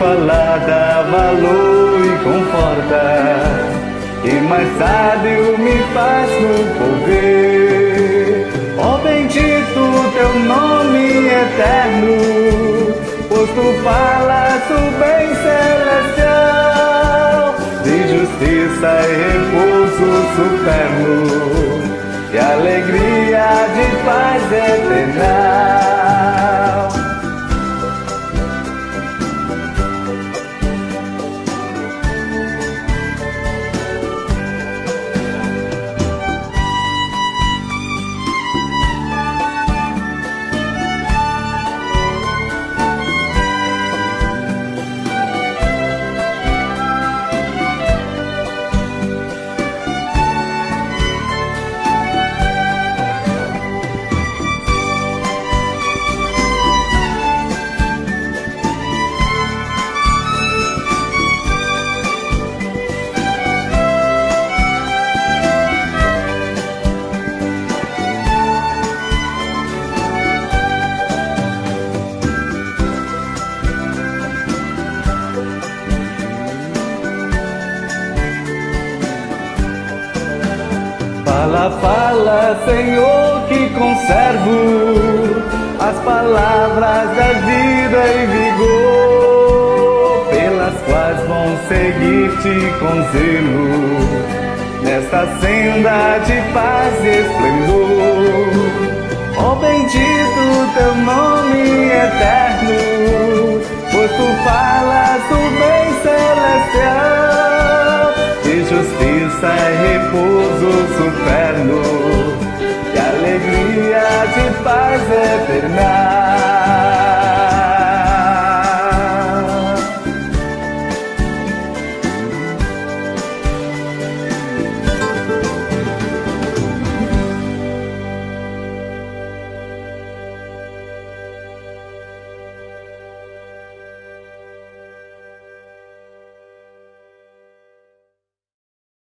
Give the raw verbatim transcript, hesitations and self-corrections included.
falar dá valor e conforta, e mais sábio me faz no poder. Ó bendito teu nome eterno, pois tu falas o bem celestial, de justiça e repouso supremo, e alegria de paz eterna. Fala, fala, Senhor, que conservo as palavras da vida e vigor, pelas quais vão seguir-te com zelo, nesta senda de paz e esplendor. Ó bendito teu nome eterno, pois tu falas o bem celestial, de justiça e repouso supremo, e alegria de paz eterna.